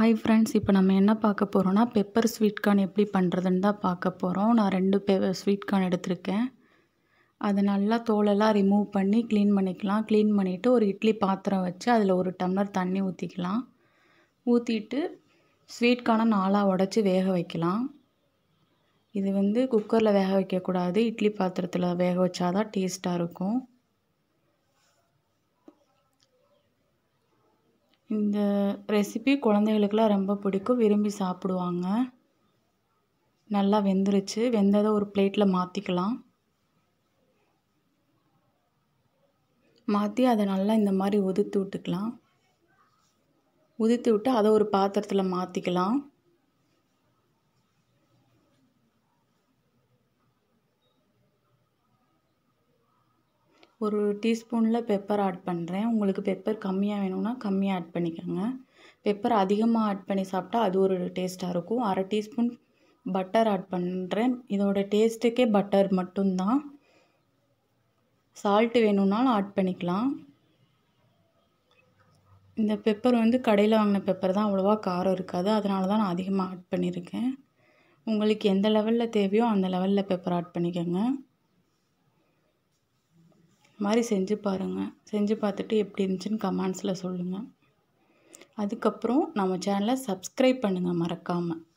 Hi friends, இப்போ நம்ம என்ன பார்க்க போகிறோன்னா பெப்பர் ஸ்வீட் கார்ன் எப்படி பண்ணுறதுன்னு தான் பார்க்க போகிறோம். நான் 2 ஸ்வீட் கார்ன் எடுத்திருக்கேன். அதை நல்லா தோலெல்லாம் ரிமூவ் பண்ணி க்ளீன் பண்ணிக்கலாம். க்ளீன் பண்ணிவிட்டு ஒரு இட்லி பாத்திரம் வச்சு அதில் 1 டம்ளர் தண்ணி ஊற்றிக்கலாம். ஊற்றிட்டு ஸ்வீட் கார்னை 4ஆக உடச்சி வேக வைக்கலாம். இது குக்கரில் வேக வைக்கக்கூடாது, இட்லி பாத்திரத்தில் வேக வச்சாதான் டேஸ்ட்டாக இருக்கும். இந்த ரெசிபி குழந்தைகளுக்கெல்லாம் ரொம்ப பிடிக்கும், விரும்பி சாப்பிடுவாங்க. நல்லா வெந்துருச்சு. வெந்ததை ஒரு பிளேட்டில் மாற்றிக்கலாம். மாற்றி அதை நல்லா இந்த மாதிரி உதுத்து விட்டுக்கலாம். உதுத்து விட்டு அதை ஒரு பாத்திரத்தில் மாற்றிக்கலாம். ஒரு டீஸ்பூனில் பெப்பர் ஆட் பண்ணுறேன். உங்களுக்கு பெப்பர் கம்மியாக வேணும்னா கம்மியாக ஆட் பண்ணிக்கோங்க. பெப்பர் அதிகமாக ஆட் பண்ணி சாப்பிட்டா அது ஒரு டேஸ்ட்டாக இருக்கும். 1/2 டீஸ்பூன் பட்டர் ஆட் பண்ணுறேன். இதோட டேஸ்ட்டுக்கே பட்டர் மட்டும்தான். சால்ட்டு வேணும்னாலும் ஆட் பண்ணிக்கலாம். இந்த பெப்பர் கடையில் வாங்கின பெப்பர் தான், அவ்வளோவா காரம் இருக்காது. அதனால தான் நான் அதிகமாக ஆட் பண்ணியிருக்கேன். உங்களுக்கு எந்த லெவலில் தேவையோ அந்த லெவலில் பெப்பர் ஆட் பண்ணிக்கோங்க. மாதிரி செஞ்சு பாருங்கள். செஞ்சு பார்த்துட்டு எப்படி இருந்துச்சுன்னு கமெண்ட்ஸில் சொல்லுங்கள். அதுக்கப்புறம் நம்ம சேனலை சப்ஸ்கிரைப் பண்ணுங்கள் மறக்காமல்.